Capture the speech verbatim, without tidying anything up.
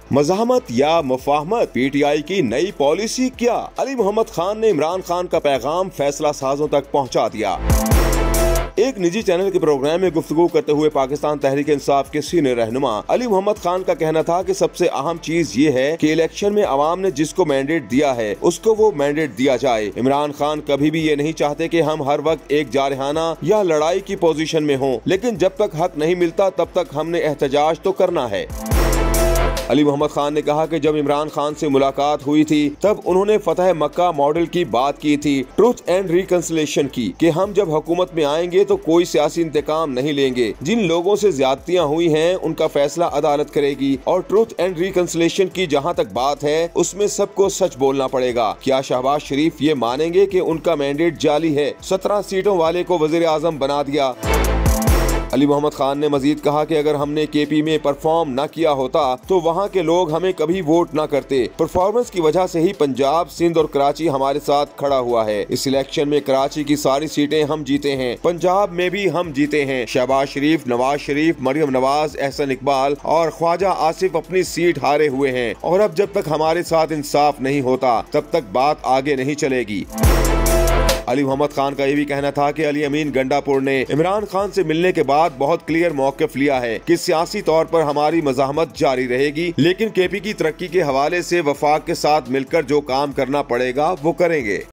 मज़ाहमत या मुफाहमत, पीटीआई की नई पॉलिसी क्या? अली मोहम्मद खान ने इमरान खान का पैगाम फैसला साजों तक पहुंचा दिया। एक निजी चैनल के प्रोग्राम में गुफ्तगू करते हुए पाकिस्तान तहरीक इंसाफ के सीनियर रहनुमा अली मोहम्मद खान का कहना था कि सबसे अहम चीज ये है कि इलेक्शन में अवाम ने जिसको मैंडेट दिया है उसको वो मैंडेट दिया जाए। इमरान खान कभी भी ये नहीं चाहते कि हम हर वक्त एक जारहाना या लड़ाई की पोजीशन में हों, लेकिन जब तक हक नहीं मिलता तब तक हमने एहतजाज तो करना है। अली मोहम्मद खान ने कहा कि जब इमरान खान से मुलाकात हुई थी तब उन्होंने फतह मक्का मॉडल की बात की थी, ट्रुथ एंड रिकंसिलिएशन की, कि हम जब हुकूमत में आएंगे तो कोई सियासी इंतकाम नहीं लेंगे। जिन लोगों से ज्यादतियां हुई हैं उनका फैसला अदालत करेगी। और ट्रुथ एंड रिकंसिलिएशन की जहां तक बात है उसमें सबको सच बोलना पड़ेगा। क्या शहबाज शरीफ ये मानेंगे कि उनका मैंडेट जाली है? सत्रह सीटों वाले को वजीर आजम बना दिया। अली मोहम्मद खान ने मजीद कहा कि अगर हमने केपी में परफॉर्म न किया होता तो वहाँ के लोग हमें कभी वोट न करते। परफॉर्मेंस की वजह से ही पंजाब, सिंध और कराची हमारे साथ खड़ा हुआ है। इस इलेक्शन में कराची की सारी सीटें हम जीते हैं, पंजाब में भी हम जीते हैं। शहबाज शरीफ, नवाज शरीफ, मरियम नवाज, एहसन इकबाल और ख्वाजा आसिफ अपनी सीट हारे हुए हैं। और अब जब तक हमारे साथ इंसाफ नहीं होता तब तक बात आगे नहीं चलेगी। अली मोहम्मद खान का ये भी कहना था कि अली अमीन गंडापुर ने इमरान खान से मिलने के बाद बहुत क्लियर मौक़िफ़ लिया है कि सियासी तौर पर हमारी मज़ाहमत जारी रहेगी, लेकिन केपी की तरक्की के हवाले से वफाक के साथ मिलकर जो काम करना पड़ेगा वो करेंगे।